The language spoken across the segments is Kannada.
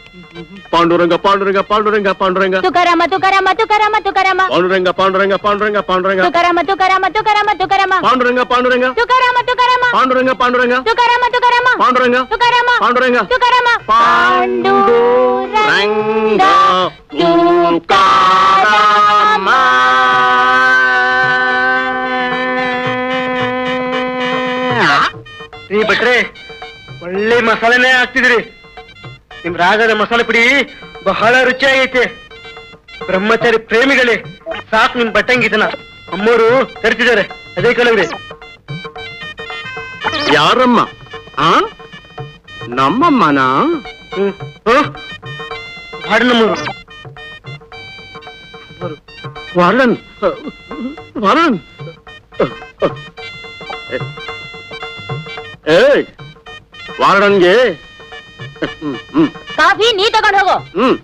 ಪಾಂಡುರಂಗ ಪಾಂಡುರಂಗ ಪಾಂಡುರಂಗ ಪಾಂಡುರಂಗ ತುಕಾರಾಮ ತುಕಾರಾಮ ತುಕಾರಾಮ ತುಕಾರಾಮ ಪಾಂಡುರಂಗ ಪಾಂಡುರಂಗ ಪಾಂಡುರಂಗ ಪಾಂಡುರಂಗ ತುಕಾರಾಮ ತುಕಾರಾಮ ತುಕಾರಾಮ ತುಕಾರಾಮ ಪಾಂಡುರಂಗ ಪಾಂಡುರಂಗ ತುಕಾರಾಮ ತುಕಾರಾಮ ಪಾಂಡುರಂಗ ಪಾಂಡುರಂಗ ತುಕಾರಾಮ ತುಕಾರಾಮ ಪಾಂಡುರಂಗ ತುಕಾರಾಮ ಪಾಂಡುರಂಗ ತುಕಾರಾಮ ಪಾಂಡುರಂಗ ತುಕಾರಾಮ. ರೀ ಭಟ್ರೆ, ಒಳ್ಳೆ ಮಸಾಲೆನೇ ಹಾಕ್ತಿದ್ರಿ. ನಿಮ್ ರಾಗದ ಮಸಾಲೆ ಪುಡಿ ಬಹಳ ರುಚಿಯಾಗೈತೆ. ಬ್ರಹ್ಮಚಾರಿ ಪ್ರೇಮಿಗಳೇ, ಸಾಕು ನಿಮ್ ಬಟ್ಟಂಗಿದನ ಅಮ್ಮೋರು ತರ್ತಿದ್ದಾರೆ. ಅದೇ ಕಳವ್ರಿ. ಯಾರಮ್ಮ? ನಮ್ಮಮ್ಮನ? ಹಾಡಿನಮ್ಮರು. ವಾರ್ಡನ್ ವಾರ್ಡನ್ ವಾರ್ಡನ್ಗೆ ಕಾಫಿ ನೀ ತಗೊಂಡು ಹೋಗು.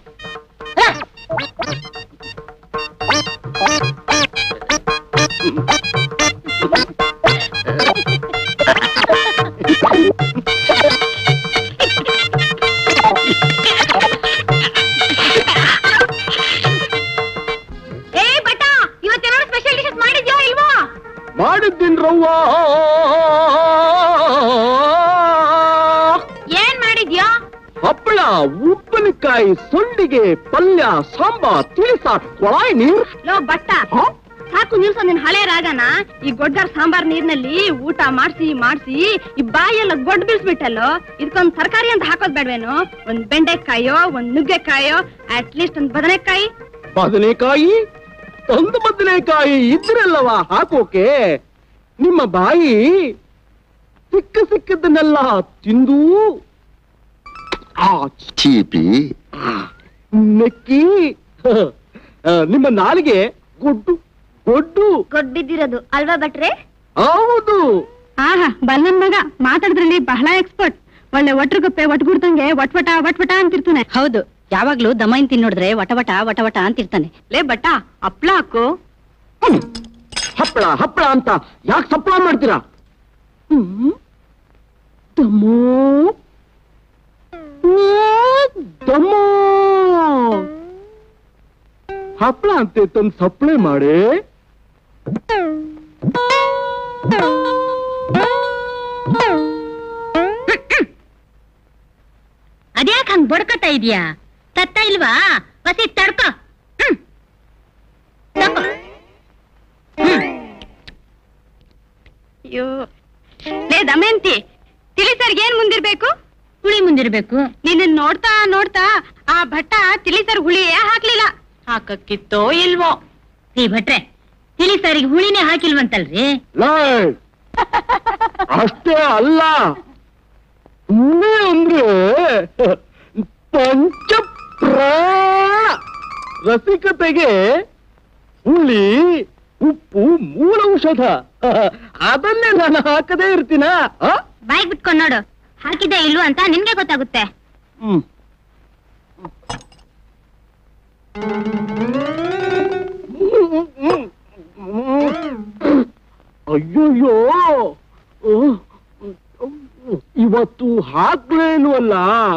ಮಾಡಿದ್ದೀನ್ರವ್ವ. ಏನ್ ಮಾಡಿದ್ಯಾ? ಹಪ್ಪಳ, ಉಪ್ಪಿನಕಾಯಿ, ಸೊಂಡಿಗೆ, ಪಲ್ಯ, ಸಾಂಬಾರ್, ತಿಳಿಸಾರ್, ಕೊಳಾಯಿ ನೀರು. ಲೋ ಬಟ್ಟ, ಸಾಕು ನಿಲ್ಸೋ ನಿನ್ ಹಳೆ ರಾಗನ. ಈ ಗೊಡ್ಡರ್ ಸಾಂಬಾರ್ ನೀರ್ನಲ್ಲಿ ಊಟ ಮಾಡ್ಸಿ ಈ ಬಾಯೆಲ್ಲ ಗೊಡ್ಡ ಬೀಳ್ಸ್ಬಿಟ್ಟಲ್ಲೋ. ಇದಕ್ಕೊಂದ್ ತರಕಾರಿ ಅಂತ ಹಾಕೋದ್ ಬೇಡ್ವೇನು? ಒಂದ್ ಬೆಂಡೆಕಾಯೋ, ಒಂದ್ ನುಗ್ಗೆಕಾಯೋ, ಅಟ್ಲೀಸ್ಟ್ ಒಂದ್ ಬದನೆಕಾಯಿ. ಬದನೆಕಾಯಿ? ಒಂದು ಬದನೆಕಾಯಿ ಇದ್ರಲ್ಲವ ಹಾಕೋಕೆ. ನಿಮ್ಮ ಬಾಯಿ ಸಿಕ್ಕದನ್ನೆಲ್ಲ ತಿಂದು ಚೀಪಿ ನೆಕ್ಕಿ ನಿಮ್ಮ ನಾಲಿಗೆ ಗೊಡ್ಡಿದ್ದಿರೋದು ಅಲ್ವಾ ಭಟ್ರೆ? ಹೌದು. ಆಹಾ, ಬಲ್ಲನ್ ಮಗ ಮಾತಾಡಿದ್ರಲ್ಲಿ ಬಹಳ ಎಕ್ಸ್ಪರ್ಟ್. ಒಳ್ಳೆ ಒಟ್ರುಗಪ್ಪೆ ಒಟ್ಗುಡ್ತಂಗೆ ವಟ್ವಟ ವಟ್ವಟ ಅಂತಿರ್ತಾನೆ. ಹೌದು, ಯಾವಾಗ್ಲೂ ದಮೈನ್ ತಿನ್ನೋಡಿದ್ರೆ ವಟವಟ ವಟವಟ ಅಂತಿರ್ತಾನೆ. ಲೇ ಬಟ್ಟ, ಹಪ್ಳ ಹಾಕು. ಹಪ್ಪಳ ಹಪ್ಪಳ ಅಂತ ಯಾಕೆ ಸಪ್ಪಳ ಮಾಡ್ತೀರಾ? ದಮ್ಮೋ ದಮ್ಮೋ ಹಪ್ಪಳ ಅಂತ ತಂದು ಸಪ್ಲೈ ಮಾಡಿ. ಅದ್ಯಾಕ್ ಹಂಗ್ ಬಡ್ಕತಾ ಇದೀಯಾ? ತತ್ತ ಇಲ್ವಾ? ಬಸಿ ತಡ್ಕೋ. ಅಯ್ಯೋ ಲೇ ದಮಯಂತಿ, ತಿಳಿಸರ್ಗೆ ಏನ್ ಮುಂದಿರ್ಬೇಕು? ಹುಳಿ ಮುಂದಿರ್ಬೇಕು. ನಿನ್ನ ನೋಡ್ತಾ ನೋಡ್ತಾ ಆ ಭಟ್ಟ ತಿಳಿಸರ್ ಹುಳಿಯೇ ಹಾಕ್ಲಿಲ್ಲ. ಹಾಕಕ್ಕಿತ್ತೋ ಇಲ್ವೋ? ಈ ಭಟ್ರೆ, ತಿಳಿಸರಿಗೆ ಹುಳಿನೇ ಹಾಕಿಲ್ವಂತಲ್ರಿ? ಅಷ್ಟೇ ಅಲ್ಲ, ಹುಳಿ ಅಂದ್ರೆ ಪಂಚ ಪ್ರಾಣ. ರಸಿಕತೆಗೆ ಹುಳಿ, ಉಪ್ಪು ಮೂಲ ಔಷಧ. ಅದನ್ನೇ ನಾನು ಹಾಕದೇ ಇರ್ತೀನ. ಬಾಯ್ ಬಿಟ್ಕೊಂಡ್ ನೋಡು, ಹಾಕಿದ್ದೆ ಇಲ್ವ ಅಂತ ನಿನ್ಗೆ ಗೊತ್ತಾಗುತ್ತೆ. ಅಯ್ಯೋಯ್ಯೋ, ಇವತ್ತು ಹಾಕ್ಲೇಲ್ವಲ್ಲ.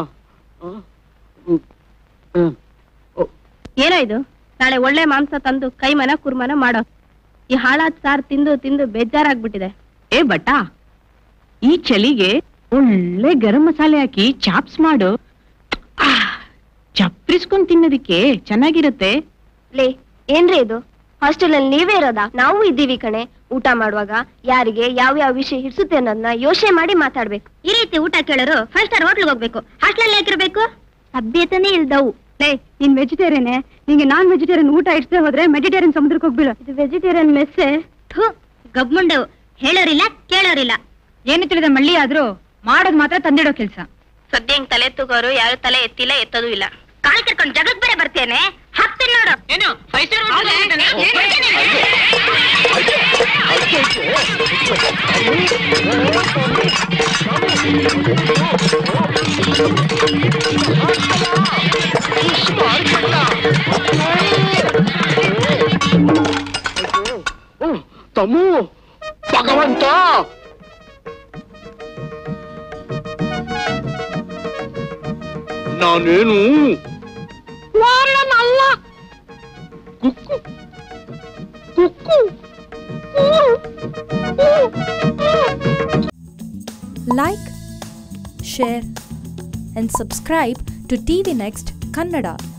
ಏನೋ ಇದು? ನಾಳೆ ಒಳ್ಳೆ ಮಾಂಸ ತಂದು ಕೈಮನ ಕುರ್ಮನ ಮಾಡೋ. ಈ ಹಾಳಾದ ಸಾರು ತಿಂದು ತಿಂದು ಬೇಜಾರಾಗ್ಬಿಟ್ಟಿದೆ. ಏ ಬಟ್ಟ, ಈ ಚಳಿಗೆ ಒಳ್ಳೆ ಗರಂ ಮಸಾಲೆ ಹಾಕಿ ಚಾಪ್ಸ್ ಮಾಡು. ಚಪ್ರಿಸ್ಕೊಂಡ್ ತಿನ್ನೋದಿಕ್ಕೆ ಚೆನ್ನಾಗಿರುತ್ತೆ. ಲೇ, ಏನ್ರಿ ಇದು? ಹಾಸ್ಟೆಲ್ ಅಲ್ಲಿ ನೀವೇ ಇರೋದಾ? ನಾವು ಇದ್ದೀವಿ ಕಣೆ. ಊಟ ಮಾಡುವಾಗ ಯಾರಿಗೆ ಯಾವ ವಿಷಯ ಹಿಡಿಸುತ್ತೆ ಅನ್ನೋದನ್ನ ಯೋಚನೆ ಮಾಡಿ ಮಾತಾಡ್ಬೇಕು. ಈ ರೀತಿ ಊಟ ಕೇಳೋರು 5 ಸ್ಟಾರ್ ಹೋಟ್ಲಿಗೆ ಹೋಗ್ಬೇಕು. ಹಾಸ್ಟೆಲ್ ಯಾಕಿರ್ಬೇಕು? ಸಭ್ಯತೆನೇ ಇಲ್ದವು. ಲೇ, ನೀನ್ ವೆಜಿಟೇರಿಯನ್, ನಿಂಗೆ ನಾನ್ ವೆಜಿಟೇರಿಯನ್ ಊಟ ಇಡ್ಸೇ ಹೋದ್ರೆ ಮೆಡಿಟೇರಿಯನ್ ಸಮುದ್ರಕ್ಕೆ ಹೋಗ್ಬಿಡ. ಇದು ವೆಜಿಟೇರಿಯನ್ ಮೆಸ್ಸೆ. ಗಬ್ಮುಂಡವು ಹೇಳೋರಿಲ್ಲ ಕೇಳೋರಿಲ್ಲ. ಏನು ತಿಳಿದ ಮಳ್ಳಿ ಆದ್ರೂ ಮಾಡೋದ್ ಮಾತ್ರ ತಂದಿಡೋ ಕೆಲ್ಸ. ಸದ್ಯ ಹಿಂಗ್ ತಲೆ ತೂಗೋರು ಯಾರು ತಲೆ ಎತ್ತಿಲ್ಲ, ಎತ್ತೋದು ಇಲ್ಲ. ಕಾಲ್ ಕರ್ಕೊಂಡು ಜಗಕ್ ಬೇರೆ ಬರ್ತೇನೆ. ಹಾಕ್ತೀನಿ ನೋಡು. ಏನು ತಮ್ಮು, ಭಗವಂತ, ನಾನೇನು ವಾರಣನಲ್ಲ. ಕುಕ್ಕು ಕುಕ್ಕು. Like, share and subscribe to TV Next Kannada.